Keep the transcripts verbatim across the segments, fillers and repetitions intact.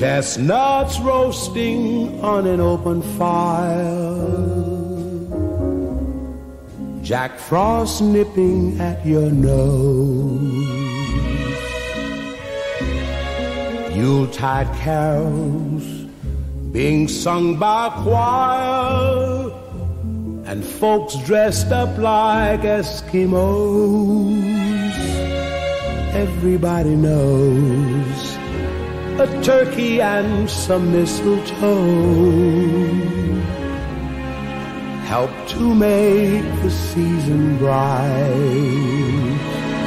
Chestnuts roasting on an open fire, Jack Frost nipping at your nose, Yuletide carols being sung by a choir, and folks dressed up like Eskimos. Everybody knows a turkey and some mistletoe help to make the season bright.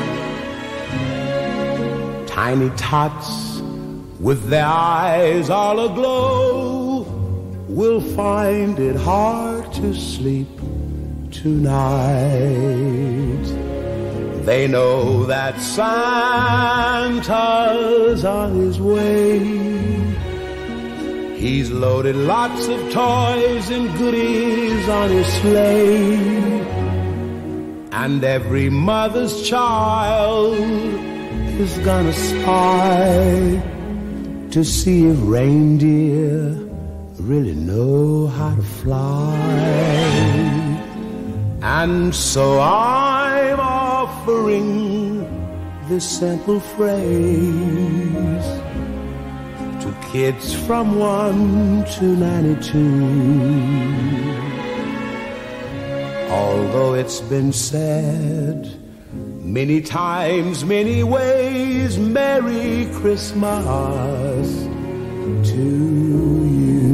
Tiny tots with their eyes all aglow will find it hard to sleep tonight. They know that Santa's on his way. He's loaded lots of toys and goodies on his sleigh, and every mother's child is gonna spy to see if reindeer really know how to fly. And so I'm offering this simple phrase to kids from one to ninety-two. Although it's been said many times, many ways, Merry Christmas to you.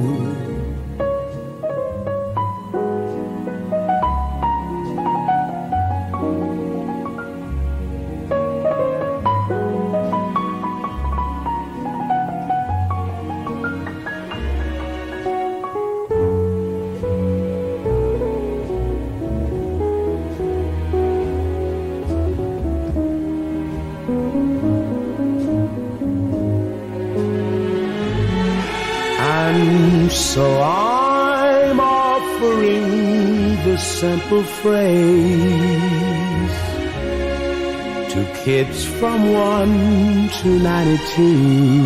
So I'm offering this simple phrase to kids from one to ninety-two.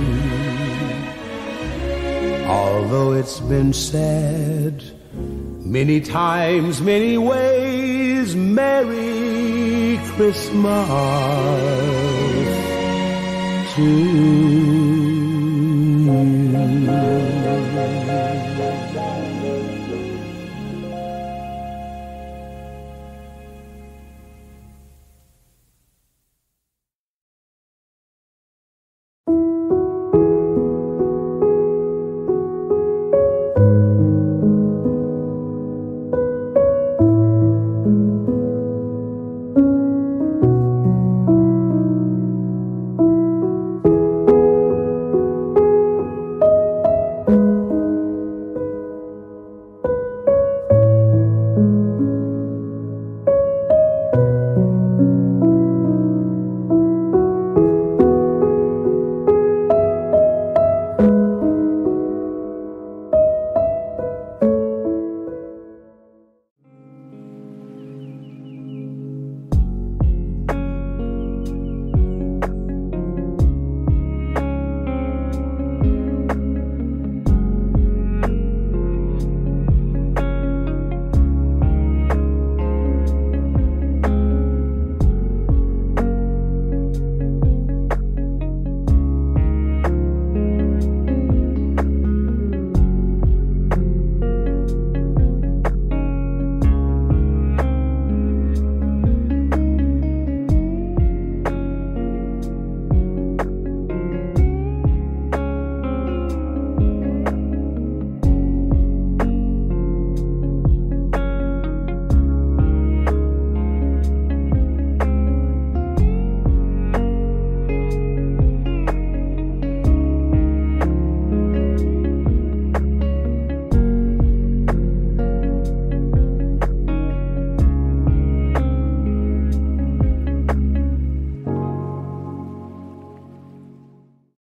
Although it's been said many times, many ways, Merry Christmas to you.